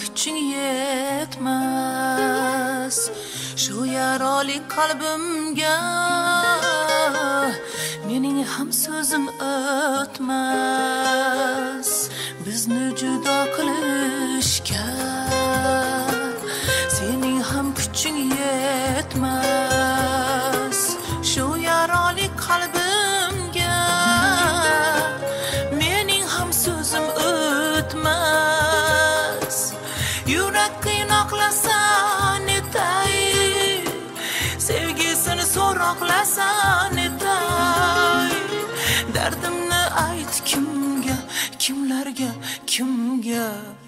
kuching yetmas shu yaroli qalbimga mening ham so'zim o'tmas bizni judo qilishga sening ham kuching yetmas shu yaroli qalbimga mening ham so'zim o'tmas yurak qiynoqlasa netay sevgisini so'roqlasa netay dardimni ayt kimga kimlarga kimga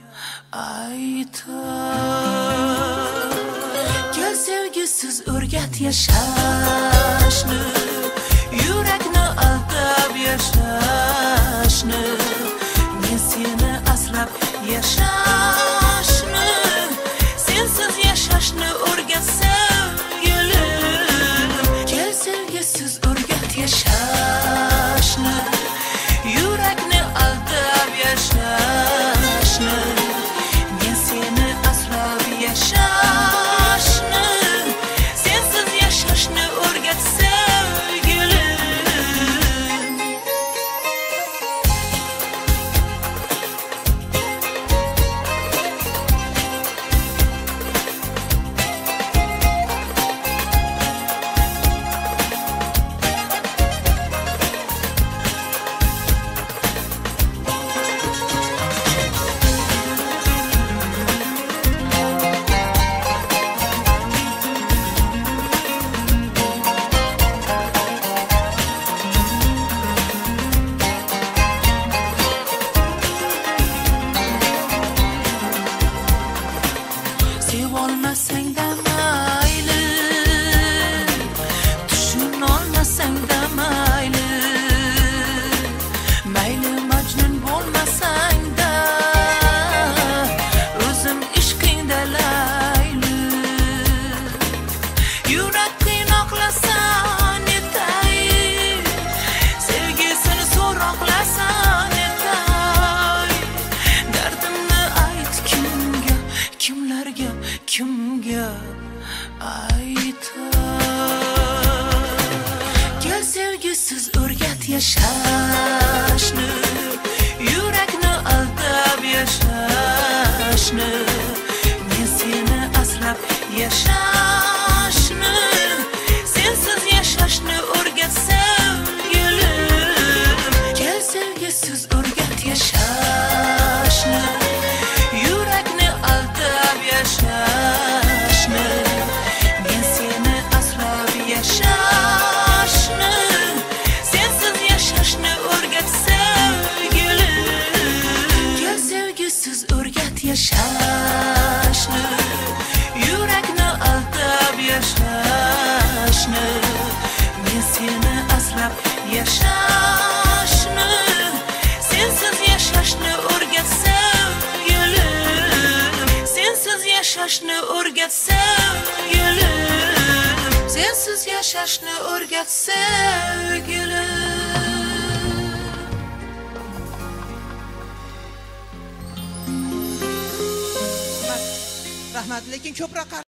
aytay kel sevgisiz o'rgat yashashni yurakni aldab yashashni men seni asrab yashashni sensiz yashashni o'rgat sevgilim kel sevgisiz o'rgat yashashni yurakni aldab yashashni men seni asrab yashashni sensiz yashashni o'rgat sevgilim Sevolmasang-da mayli tushunolmasang-da mayli mayli majnun bo'lmasang-da o'zim ishqingda layli yurak qiynoqlasa netay sevgisini so'roqlasa netay dardimni ayt kimga kimlarga kimga aytay kel sevgisiz o'rgat yashashni yurakni aldab yashashni men seni asrab yashashni sensiz yashashni o'rgat sevgilim kel sevgisiz o'rgat yashashni yurakni aldab yashashni men seni asrab yashashni sensiz yashashni o'rgat sevgilim kel sevgisiz o'rgat yashashni yurakni aldab yashashni men seni asrab yashashni sensiz yashashni o'rgat sevgilim sensiz yashashni o'rgat sevgilim sensiz yashashni o'rgat sevgilim rahmat lekin ko'proq